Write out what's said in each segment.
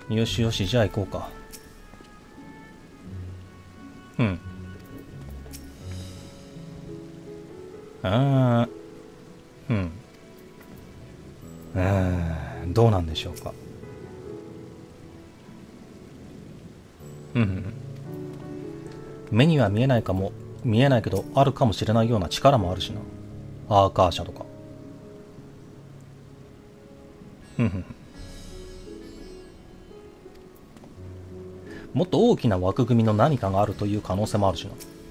よしよし、じゃあ行こうか。うん。うん。どうなんでしょうか。うん。目には見えないかも、見えないけど、あるかもしれないような力もあるしな。アーカーシャとか。うん。もっと大きな枠組みの何かがあるという可能性もあるしな。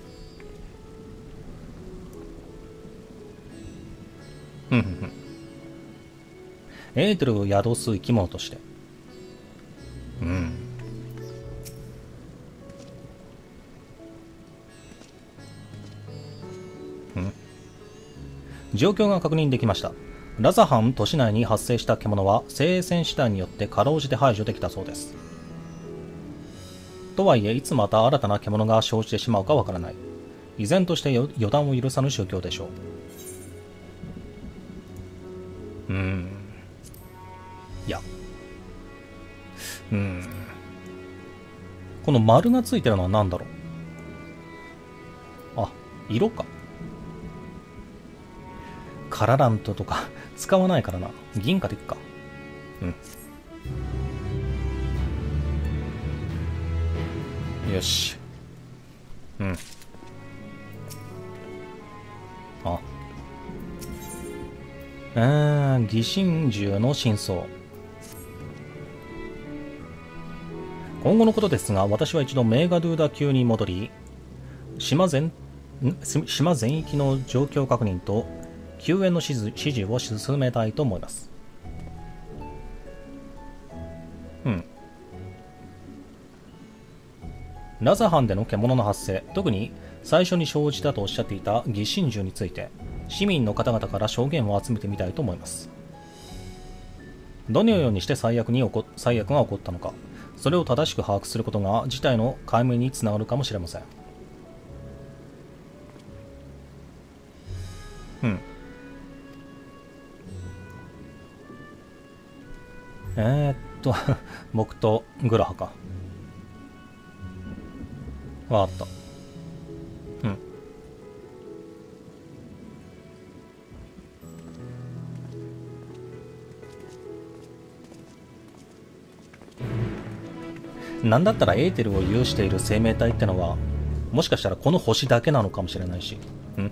うん。エーテルを宿す生き物として。うん。状況が確認できました。ラザハン都市内に発生した獣は精鋭戦士団によってかろうじて排除できたそうです。とはいえ、いつまた新たな獣が生じてしまうかわからない。依然として予断を許さぬ状況でしょう。いや。この丸がついてるのは何だろう。あ、色か。カララントとか使わないからな。銀貨でいくか。よし。疑心銃の真相。今後のことですが、私は一度メーガドゥーダ級に戻り、島全域の状況確認と救援の指示を進めたいと思います。ラザハンでの獣の発生、特に最初に生じたとおっしゃっていた疑心銃について、市民の方々から証言を集めてみたいと思います。どのようにして最悪が起こったのか、それを正しく把握することが事態の解明につながるかもしれません。僕とグラハか。わかった。なんだったらエーテルを有している生命体ってのは、もしかしたらこの星だけなのかもしれないし。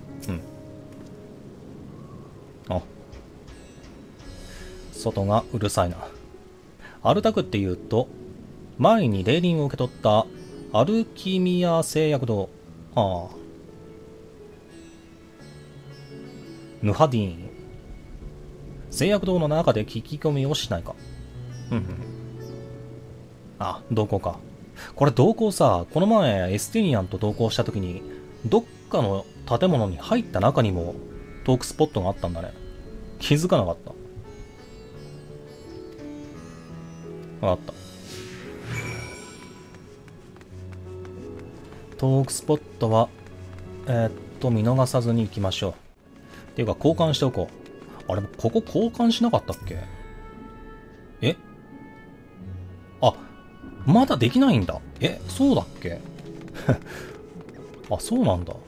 あ、外がうるさいな。アルタクっていうと、前に霊輪を受け取ったアルキミア製薬堂。ヌハディーン。製薬堂の中で聞き込みをしないか。同行か。これ同行さ、この前エスティニアンと同行した時に、どっかの建物に入った中にもトークスポットがあったんだね。気づかなかった。わかった。トークスポットは、見逃さずに行きましょう。っていうか、交換しておこう。あれ、ここ交換しなかったっけ？まだできないんだ。そうだっけ？そうなんだ。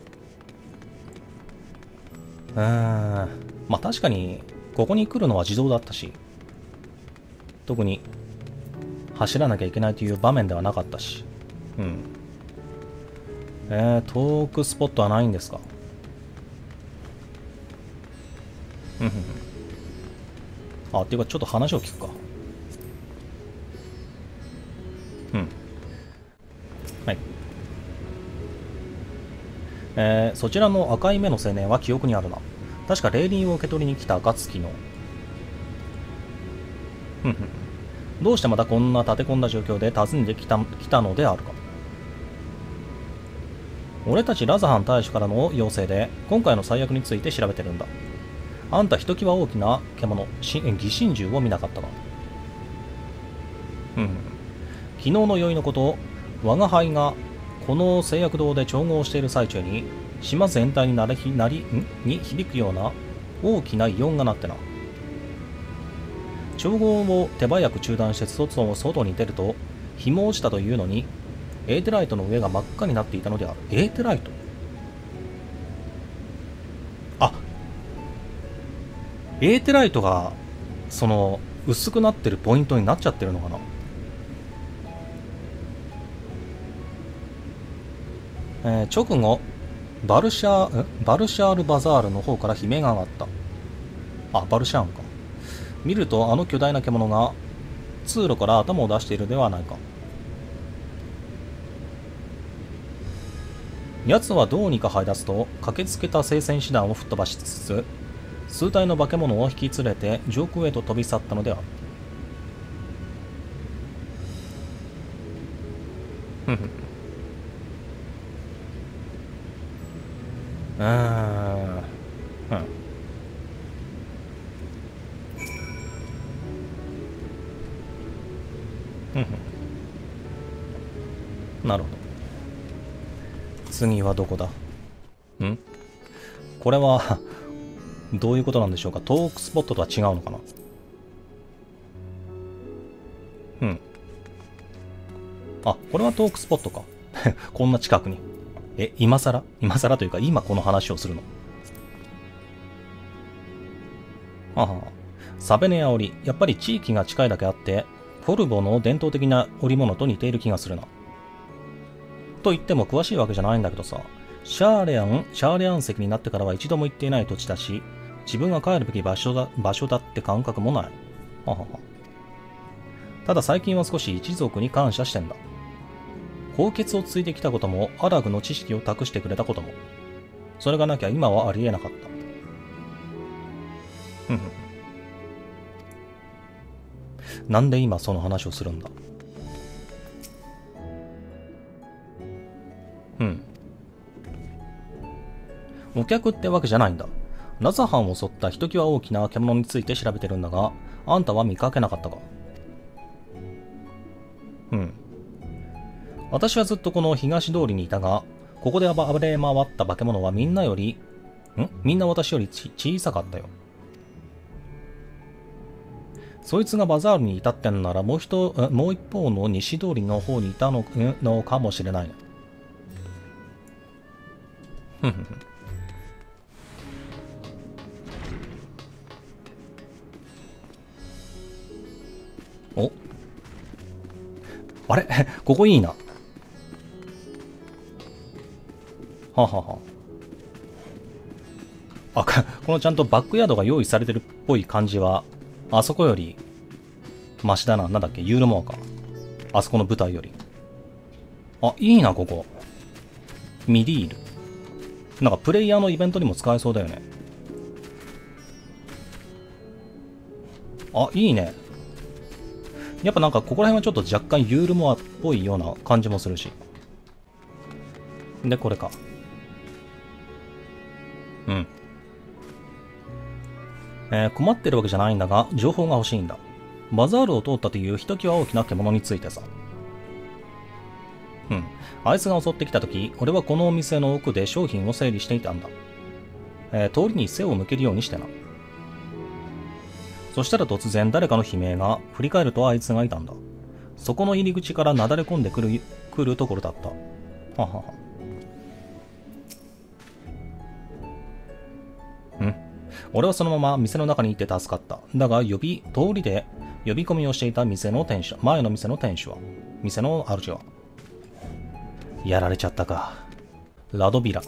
まあ確かに、ここに来るのは自動だったし、特に、走らなきゃいけないという場面ではなかったし。トークスポットはないんですか？っていうかちょっと話を聞くか。はい。そちらの赤い目の青年は記憶にあるな。確か霊輪を受け取りに来た暁の。どうしてまたこんな立て込んだ状況で訪ねてきたのであるか。俺たちラザハン大使からの要請で今回の最悪について調べてるんだ。あんたひときわ大きな獣、疑心銃を見なかったか。昨日の宵のこと、我が輩がこの製薬堂で調合している最中に島全体に響くような大きな異音が鳴ってな。 調合を手早く中断して外に出ると日も落ちたというのに、エーテライトの上が真っ赤になっていたのである。エーテライト、エーテライトがその薄くなってるポイントになっちゃってるのかな。直後バルシャールバザールの方から悲鳴が上がった。バルシャーンか。見るとあの巨大な獣が通路から頭を出しているではないか。奴はどうにか這い出すと、駆けつけた聖戦師団を吹っ飛ばしつつ数体の化け物を引き連れて上空へと飛び去ったのである。なるほど。次はどこだ。これはどういうことなんでしょうか。トークスポットとは違うのかな。これはトークスポットか。こんな近くに。今更というか今この話をするの。サベネア織、やっぱり地域が近いだけあってフォルボの伝統的な織物と似ている気がするな。と言っても詳しいわけじゃないんだけどさ、シャーレアン石になってからは一度も行っていない土地だし、自分が帰るべき場所だって感覚もない。ただ最近は少し一族に感謝してんだ。高血を継いできたこともアラグの知識を託してくれたことも、それがなきゃ今はありえなかった。なんで今その話をするんだ。お客ってわけじゃないんだ。ナザハンを襲ったひときわ大きな獣について調べてるんだが、あんたは見かけなかったか。私はずっとこの東通りにいたが、ここで暴れ回った化け物はみんな私より小さかったよ。そいつがバザールにいたってんならもう一方の西通りの方にいたのかもしれないね。あれここいいな。このちゃんとバックヤードが用意されてるっぽい感じは、あそこよりマシだな。なんだっけ、ユールモアか。あそこの舞台より。いいな、ここ。ミディール。なんかプレイヤーのイベントにも使えそうだよね。いいね。やっぱなんかここら辺はちょっと若干ユールモアっぽいような感じもするし。で、これか。困ってるわけじゃないんだが、情報が欲しいんだ。バザールを通ったというひときわ大きな獣についてさ。あいつが襲ってきたとき、俺はこのお店の奥で商品を整理していたんだ。通りに背を向けるようにしてな。そしたら突然誰かの悲鳴が、振り返るとあいつがいたんだ。そこの入り口からなだれ込んでくるところだった。俺はそのまま店の中に行って助かった。だが通りで呼び込みをしていた前の店の店の主は、やられちゃったか。ラドビラ。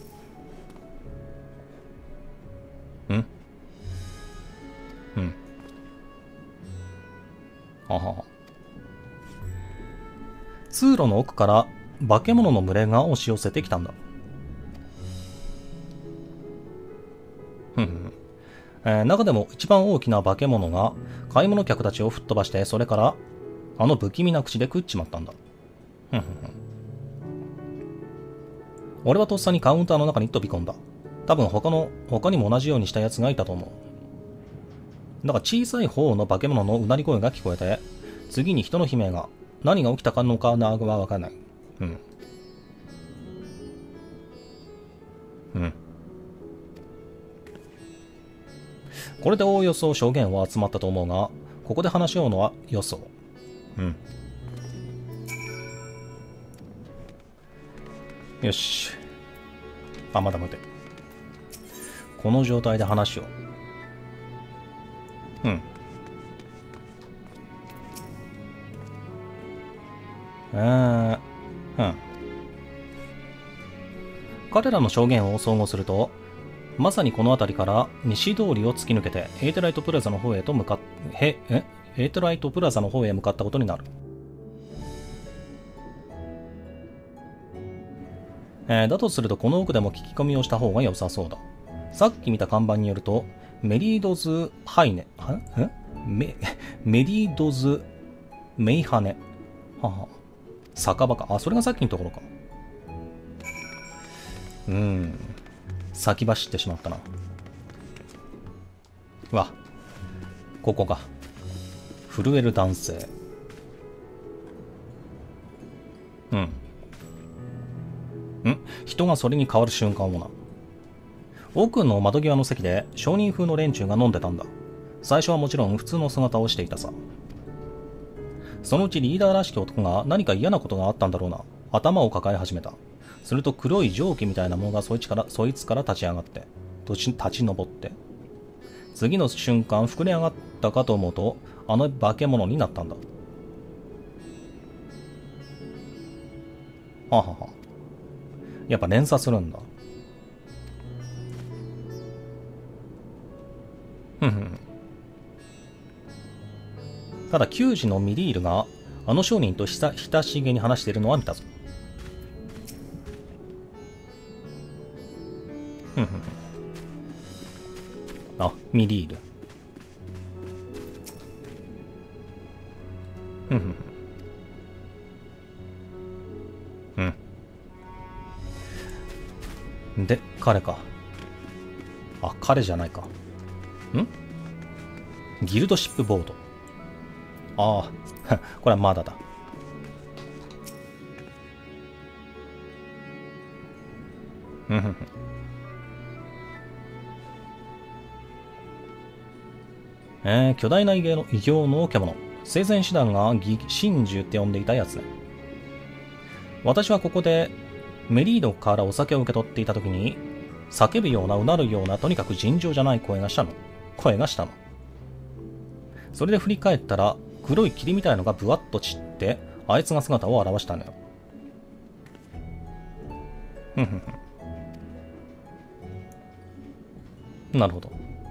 通路の奥から化け物の群れが押し寄せてきたんだ。中でも一番大きな化け物が買い物客たちを吹っ飛ばして、それからあの不気味な口で食っちまったんだ。俺はとっさにカウンターの中に飛び込んだ。多分他にも同じようにした奴がいたと思う。だから小さい方の化け物のうなり声が聞こえて、次に人の悲鳴が。何が起きたのかはわからない。これでおおよそ証言は集まったと思うが、 ここで話し合うのはよそう。うん。よし。あ、まだ待て。この状態で話を。うん。うん。彼らの証言を総合すると、まさにこの辺りから西通りを突き抜けてエーテライトプラザの方へと向かっエーテライトプラザの方へ向かったことになる。だとするとこの奥でも聞き込みをした方が良さそうだ。さっき見た看板によるとメリードズハイネメリードズメイハネはは酒場か。あ、それがさっきのところか。先走ってしまったな。うわ、ここか。震える男性。人がそれに変わる瞬間をな。奥の窓際の席で商人風の連中が飲んでたんだ。最初はもちろん普通の姿をしていたさ。そのうちリーダーらしき男が何か嫌なことがあったんだろうな。頭を抱え始めた。すると黒い蒸気みたいなものがそいつから立ち上がって、立ち上って、次の瞬間膨れ上がったかと思うと、あの化け物になったんだ。ははは。やっぱ連鎖するんだ。ただ球児のミリールがあの商人と親しげに話しているのは見たぞ。あ、ミリール。で、彼か。あ、彼じゃないか。ギルドシップボード。ああ、これはまだだ。巨大な異形の獣。生前手段が真珠って呼んでいたやつね。私はここでメリードからお酒を受け取っていた時に、叫ぶような、うなるような、とにかく尋常じゃない声がしたの。それで振り返ったら、黒い霧みたいのがブワッと散って、あいつが姿を現したのよ。なるほど。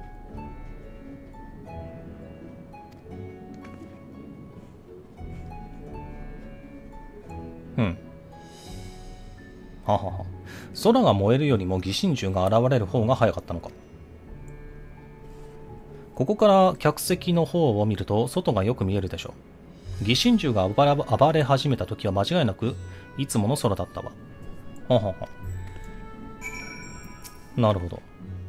ははは。空が燃えるよりも疑心獣が現れる方が早かったのか。ここから客席の方を見ると外がよく見えるでしょう。疑心獣が暴れ始めた時は間違いなくいつもの空だったわ。ははは。なるほど。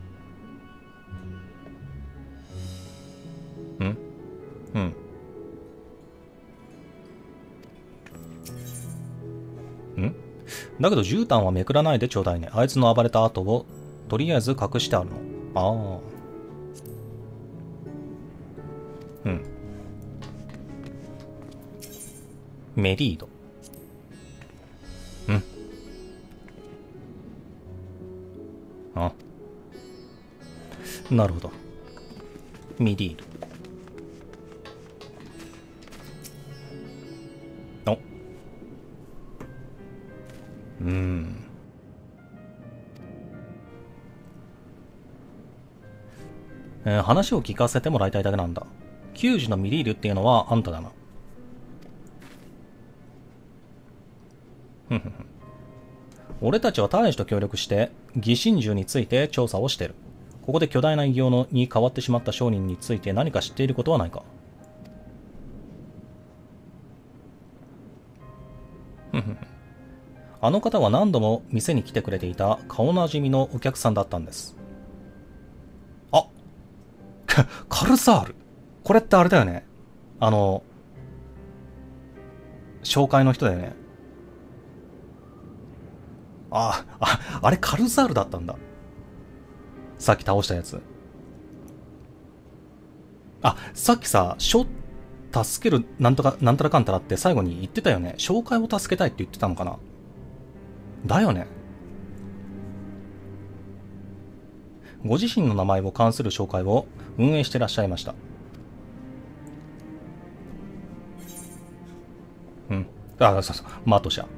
だけど絨毯はめくらないでちょうだいね。あいつの暴れた後をとりあえず隠してあるの。ああ。メリード。あ、なるほど。ミリール。話を聞かせてもらいたいだけなんだ。球児のミリールっていうのはあんただな。俺たちは大使と協力して疑心獣について調査をしている。ここで巨大な異形に変わってしまった商人について何か知っていることはないか。あの方は何度も店に来てくれていた顔なじみのお客さんだったんです。あ、カルサール。これってあれだよね。紹介の人だよね。あれカルサールだったんだ。さっき倒したやつ。 あ、さっきさ、助けるなんとか、なんたらかんたらって最後に言ってたよね。紹介を助けたいって言ってたのかな。だよね。ご自身の名前を関する紹介を運営してらっしゃいました。うん。あ、そうそう。マトシャ。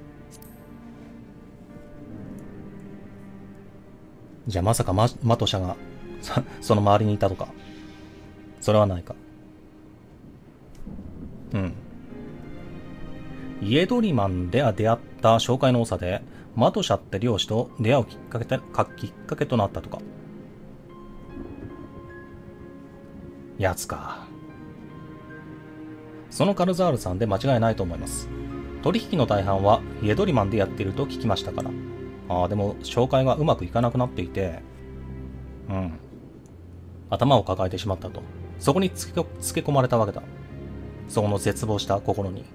じゃあまさかマトシャがその周りにいたとか。それはないか。うん。イエドリマンで出会った紹介の多さで、マトシャって漁師と出会うきっかけとなったとか。やつか。そのカルザールさんで間違いないと思います。取引の大半はイエドリマンでやっていると聞きましたから。でも紹介がうまくいかなくなっていて、うん。頭を抱えてしまったと。そこにつけ込まれたわけだ。その絶望した心に。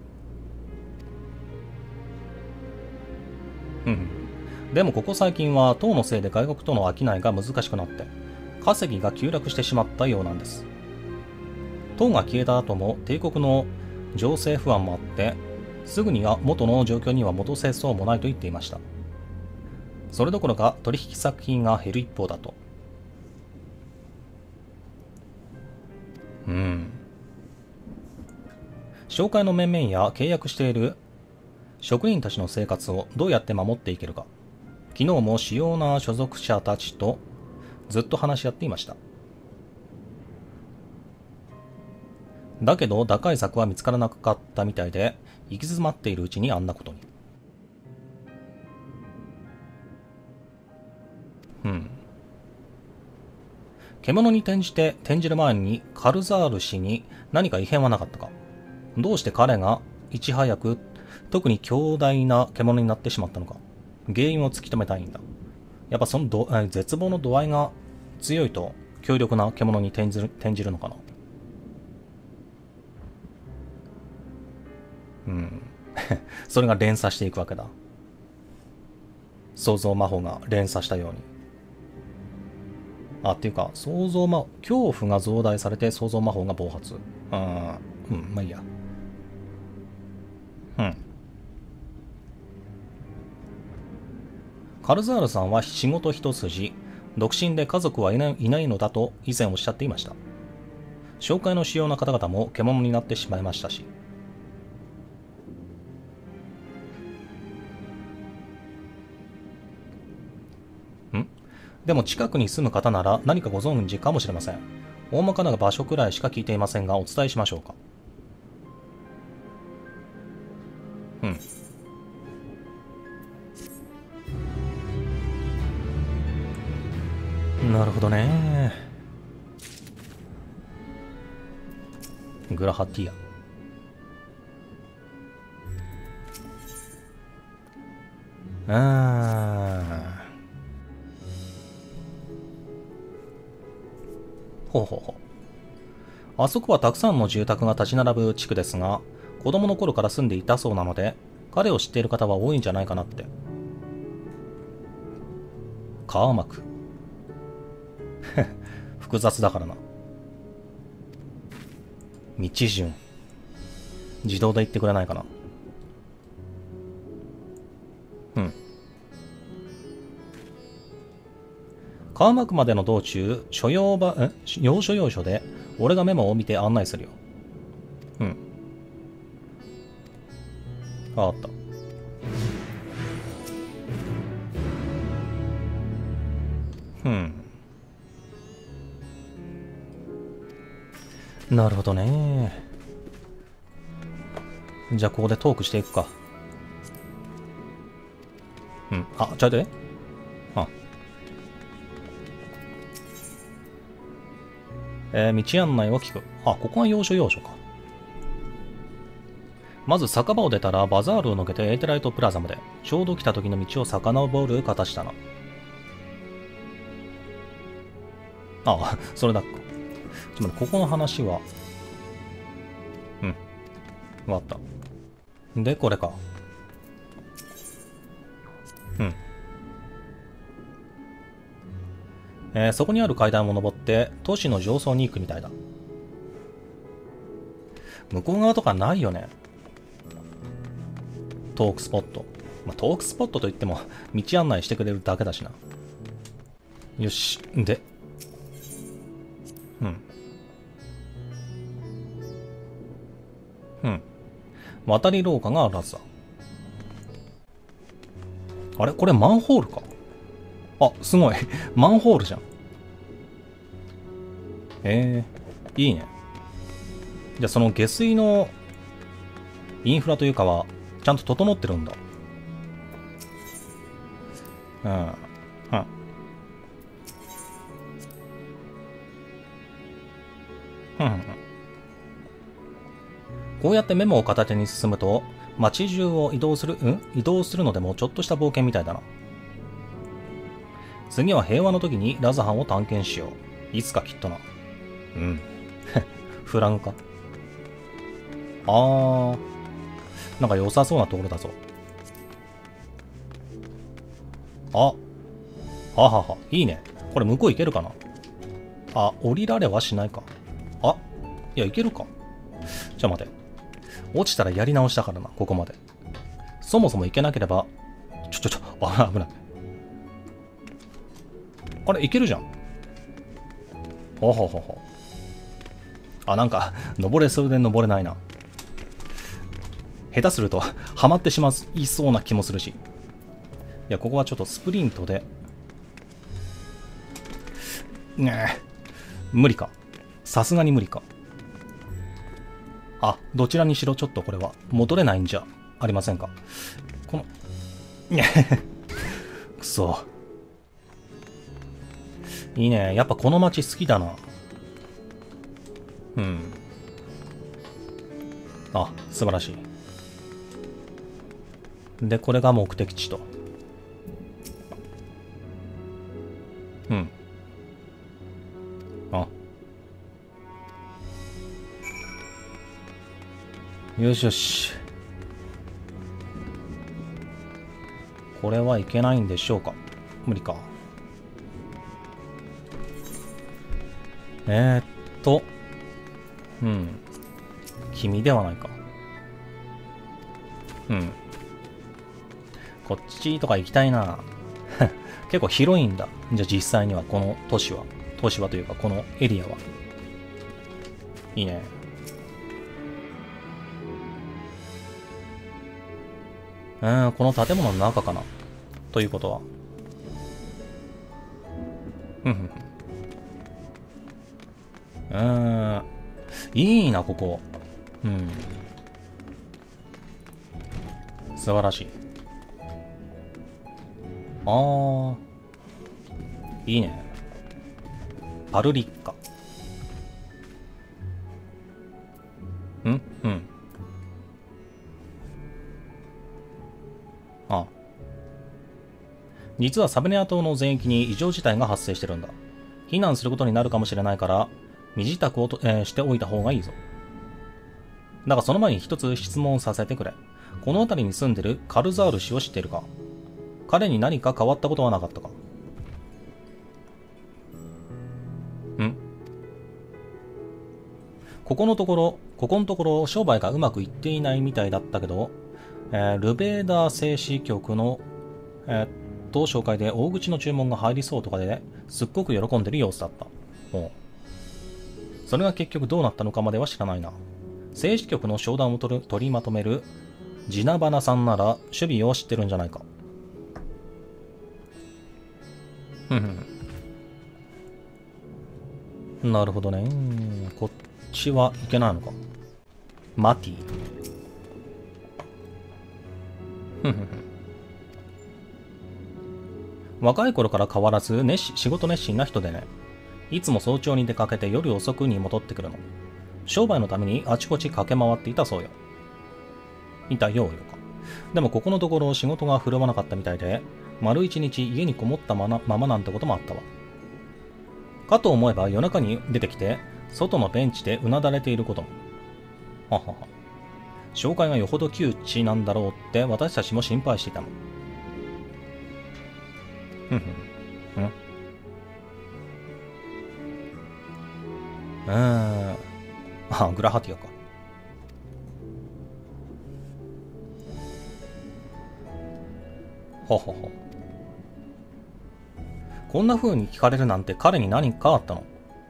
うん。でもここ最近は党のせいで外国との商いが難しくなって、稼ぎが急落してしまったようなんです。党が消えた後も帝国の情勢不安もあって、すぐには元の状況には戻せそうもないと言っていました。それどころか取引作品が減る一方だと。うん。紹介の面々や契約している職員たちの生活をどうやって守っていけるか。昨日も主要な所属者たちとずっと話し合っていました。だけど打開策は見つからなかったみたいで、行き詰まっているうちにあんなことに。うん。獣に転じる前にカルザール氏に何か異変はなかったか。どうして彼がいち早く特に強大な獣になってしまったのか。原因を突き止めたいんだ。やっぱその絶望の度合いが強いと強力な獣に転じるのかな。うん。それが連鎖していくわけだ。創造魔法が連鎖したように。っていうか、恐怖が増大されて創造魔法が暴発。まあいいや。うん。カルザールさんは仕事一筋、独身で家族はいないのだと以前おっしゃっていました。紹介の主要な方々も獣になってしまいましたし。でも近くに住む方なら何かご存知かもしれません。大まかな場所くらいしか聞いていませんが、お伝えしましょうか。なるほどね。グラハティア。ほうほうほう。あそこはたくさんの住宅が立ち並ぶ地区ですが、子供の頃から住んでいたそうなので、彼を知っている方は多いんじゃないかなって。川幕。複雑だからな。道順。自動で言ってくれないかな。川幕までの道中、要所要所で、俺がメモを見て案内するよ。あった。なるほどね。じゃあここでトークしていくか。ちょいとね。道案内を聞く。ここが要所要所か。まず酒場を出たらバザールを抜けてエーテライトプラザまで、ちょうど来た時の道を遡る形だな。それだっか。ちょっとここの話は。わかった。で、これか。 そこにある階段を登って都市の上層に行くみたいだ。向こう側とかないよね。トークスポット。トークスポットといっても道案内してくれるだけだしな。よし。で。渡り廊下があるはずだ。あれこれマンホールか。あ、すごい。マンホールじゃん。いいね。じゃあその下水のインフラというかはちゃんと整ってるんだ。こうやってメモを片手に進むと街中を移動するのでもちょっとした冒険みたいだな。次は平和の時にラザハンを探検しよう。いつかきっとな。フラグか。なんか良さそうなところだぞ。いいね。これ向こう行けるかな。降りられはしないか。いや、行けるか。じゃあ待て。落ちたらやり直しだからな、ここまで。そもそも行けなければ、危ない。あれ、行けるじゃん。なんか、登れそうで登れないな。下手すると、ハマってしまいそうな気もするし。いや、ここはちょっとスプリントで。無理か。さすがに無理か。どちらにしろちょっとこれは戻れないんじゃありませんか。この、くそ。いいね。やっぱこの街好きだな。素晴らしい。で、これが目的地と。よしよし。これはいけないんでしょうか。無理か。君ではないか。こっちとか行きたいな。結構広いんだ。じゃあ実際にはこの都市はというかこのエリアは。いいね。この建物の中かな。ということは。いいな、ここ。素晴らしい。いいね。パルリッカ。実はサブネア島の全域に異常事態が発生してるんだ。避難することになるかもしれないから、身支度をしておいた方がいいぞ。だがその前に一つ質問させてくれ。この辺りに住んでるカルザール氏を知っているか。彼に何か変わったことはなかったか。ここのところ商売がうまくいっていないみたいだったけど、ルベーダー製紙局の、紹介で大口の注文が入りそうとかですっごく喜んでる様子だった。それが結局どうなったのかまでは知らないな。政治局の商談を取りまとめるジナバナさんなら守備を知ってるんじゃないか。なるほどね。こっちはいけないのか。マティ。若い頃から変わらず仕事熱心な人でね。いつも早朝に出かけて夜遅くに戻ってくるの。商売のためにあちこち駆け回っていたそうよ。いたようよか。でもここのところ仕事が振るわなかったみたいで、丸一日家にこもったままなんてこともあったわ。かと思えば夜中に出てきて、外のベンチでうなだれていることも。紹介がよほど窮地なんだろうって私たちも心配していたの。 あ、グラハティアか。ほほほ。こんな風に聞かれるなんて彼に何かあったの？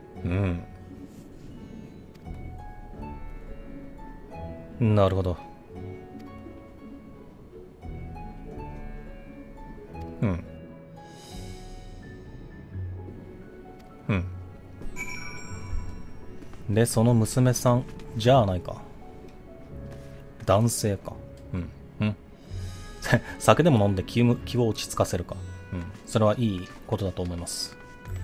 なるほど。で、その娘さんじゃあないか。男性か。酒でも飲んで気を落ち着かせるか。それはいいことだと思います。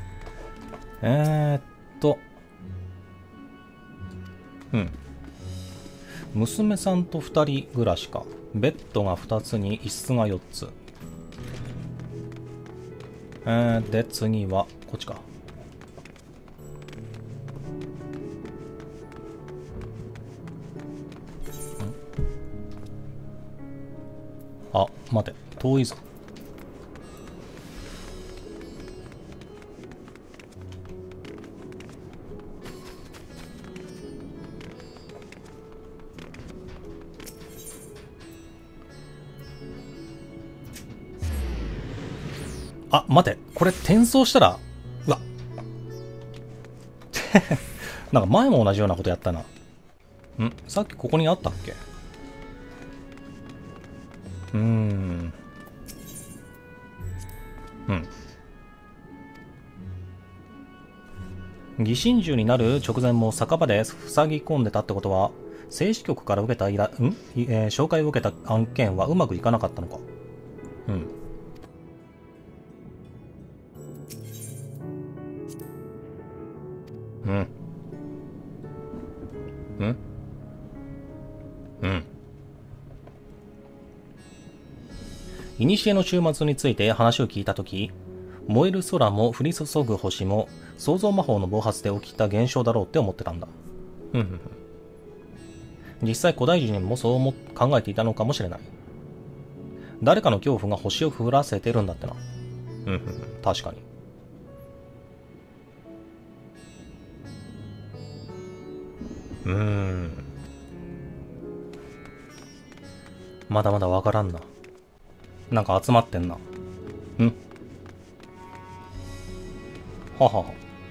娘さんと2人暮らしか。ベッドが2つに椅子が4つ。で、次はこっちか。あ、待て、遠いぞ。あ、待て、これ転送したら、うわなんか前も同じようなことやったな。さっきここにあったっけ？疑心銃になる直前も酒場で塞ぎ込んでたってことは、政治局から受けた紹介を受けた案件はうまくいかなかったのか。古の週末について話を聞いたとき、燃える空も降り注ぐ星も創造魔法の暴発で起きた現象だろうって思ってたんだ。実際古代人もそう考えていたのかもしれない。誰かの恐怖が星を降らせてるんだってな。確かに。まだまだわからんな。なんか集まってんな。はは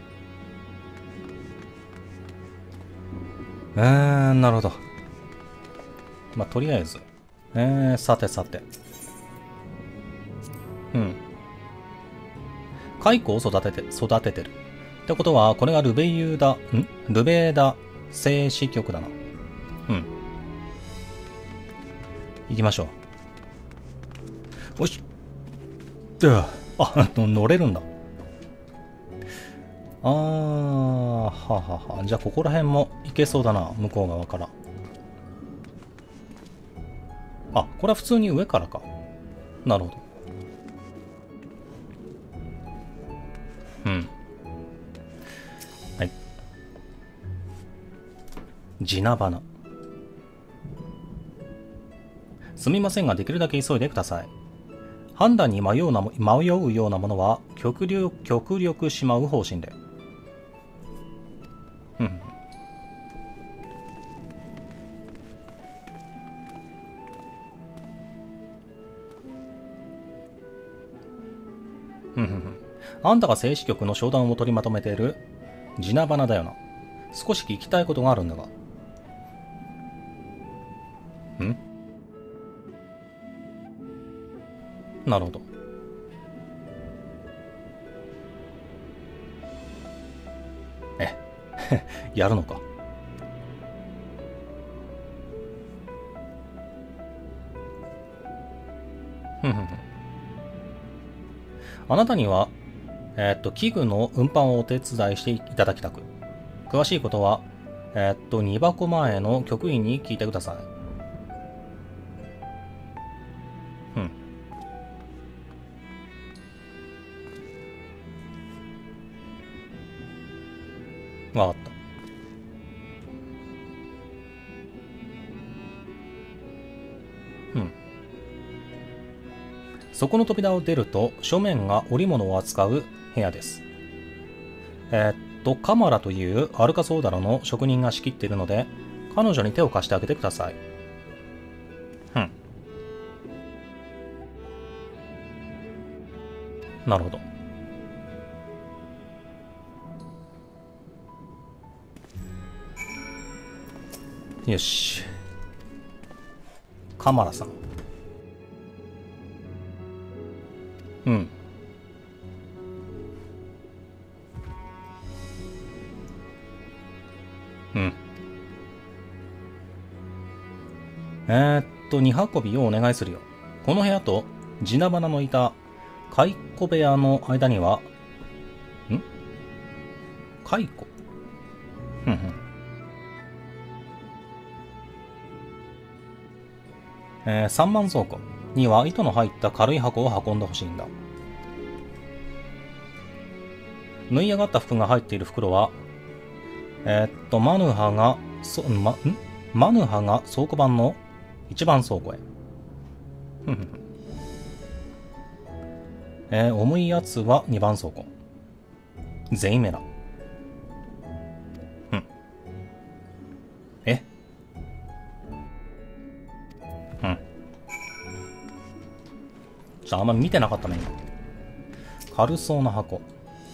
は。なるほど。まあ、とりあえず。さてさて。蚕を育ててる。ってことは、これがルベーダ製糸局だな。行きましょう。よし。乗れるんだ。はは。じゃあ、ここら辺も行けそうだな。向こう側から。あ、これは普通に上からか。なるほど。はい。地名花。すみませんが、できるだけ急いでください。判断に迷うようなものは極力しまう方針で。あんたが政治局の商談を取りまとめている地名花だよな。少し聞きたいことがあるんだが。なるほど。やるのか。あなたには、器具の運搬をお手伝いしていただきたく。詳しいことは、2箱前の局員に聞いてください。わかった。そこの扉を出ると正面が織物を扱う部屋です。 カマラというアルカソーダラの職人が仕切っているので、彼女に手を貸してあげてください。なるほど。よし。カマラさん。うん。うん。荷運びをお願いするよ。この部屋とジナバナのいた蚕部屋の間には、蚕3万倉庫には糸の入った軽い箱を運んでほしいんだ。縫い上がった服が入っている袋は、マヌハが倉庫版の一番倉庫へ。重いやつは2番倉庫。ゼイメラ。あんまり見てなかったね、今。軽そうな箱。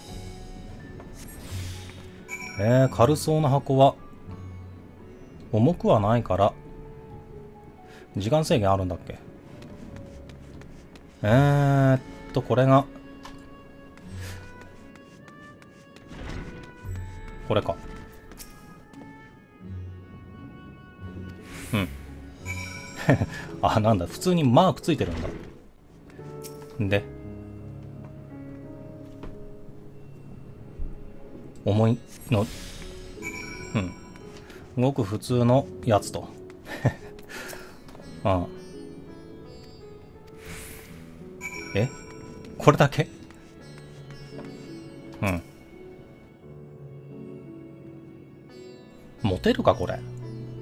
軽そうな箱は、重くはないから、時間制限あるんだっけ。これが、これか。あ、なんだ、普通にマークついてるんだ。で、重いの、ごく普通のやつと。これだけ？持てるかこれ。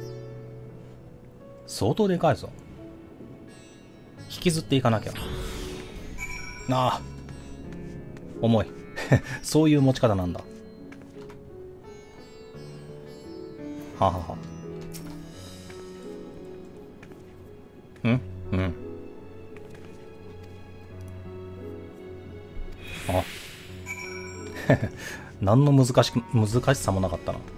相当でかいぞ。引きずっていかなきゃ。ああ、重い。そういう持ち方なんだ。ははは。あ。何の難しさもなかったな。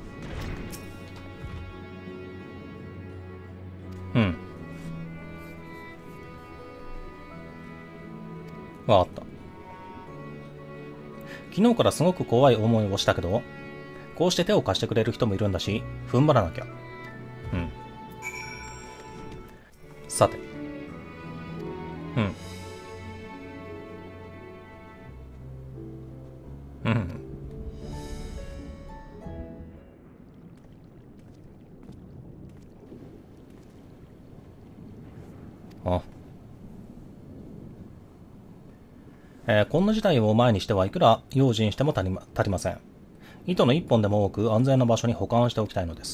わかった。昨日からすごく怖い思いをしたけど、こうして手を貸してくれる人もいるんだし、踏ん張らなきゃ。さて。こんな事態を前にしてはいくら用心しても足りません。糸の一本でも多く安全な場所に保管しておきたいのです。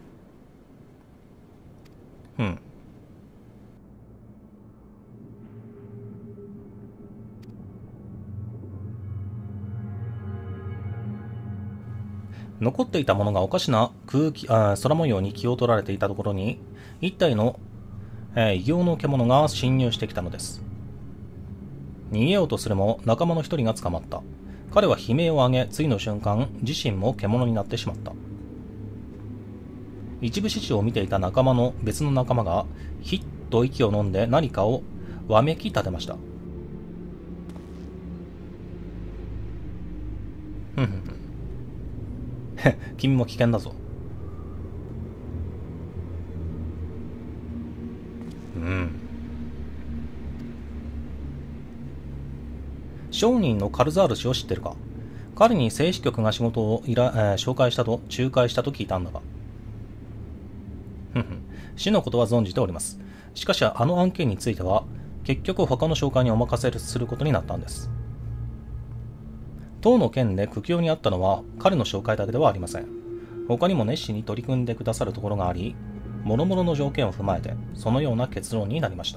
残っていたものがおかしな空模様に気を取られていたところに、一体の、異形の獣が侵入してきたのです。逃げようとするも仲間の一人が捕まった。彼は悲鳴を上げ、次の瞬間、自身も獣になってしまった。一部始終を見ていた別の仲間が、ひっと息を飲んで何かをわめき立てました。君も危険だぞ。商人のカルザール氏を知ってるか？彼に聖司局が仕事を仲介したと聞いたんだが。氏のことは存じております。しかしあの案件については、結局他の紹介にお任せすることになったんです。当の件で苦境にあったのは彼の紹介だけではありません。他にも熱心に取り組んでくださるところがあり、諸々の条件を踏まえてそのような結論になりました。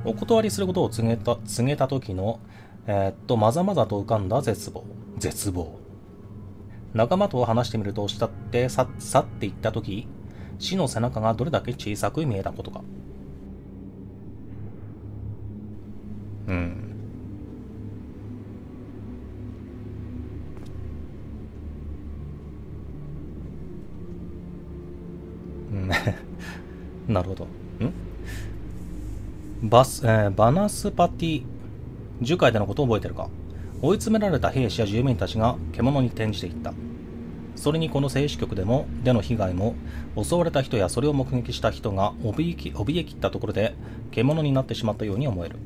お断りすることを告げた時の、まざまざと浮かんだ絶望。仲間と話してみるとしたって去っていった時、死の背中がどれだけ小さく見えたことか。うん。なるほど。バナスパティ樹海でのことを覚えてるか。追い詰められた兵士や住民たちが獣に転じていった。それにこの静止局での被害も、襲われた人やそれを目撃した人が怯えきったところで獣になってしまったように思える。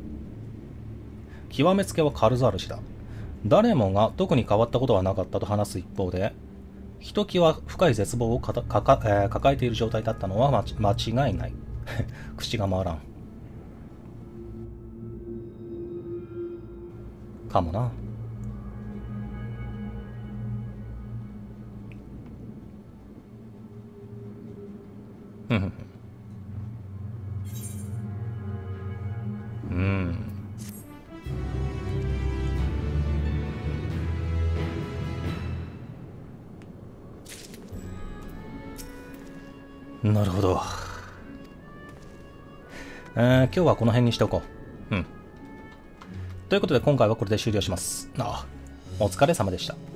極めつけはカルザール氏だ。誰もが特に変わったことはなかったと話す一方で、ひときわ深い絶望を抱えている状態だったのは間違いない。口が回らん。かもな。なるほど。今日はこの辺にしておこう。ということで今回はこれで終了します。お疲れ様でした。